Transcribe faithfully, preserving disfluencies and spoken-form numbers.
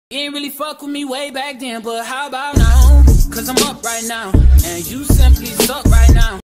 You ain't really fuck with me way back then, but how about now? Cause I'm up right now, and you simply suck right now.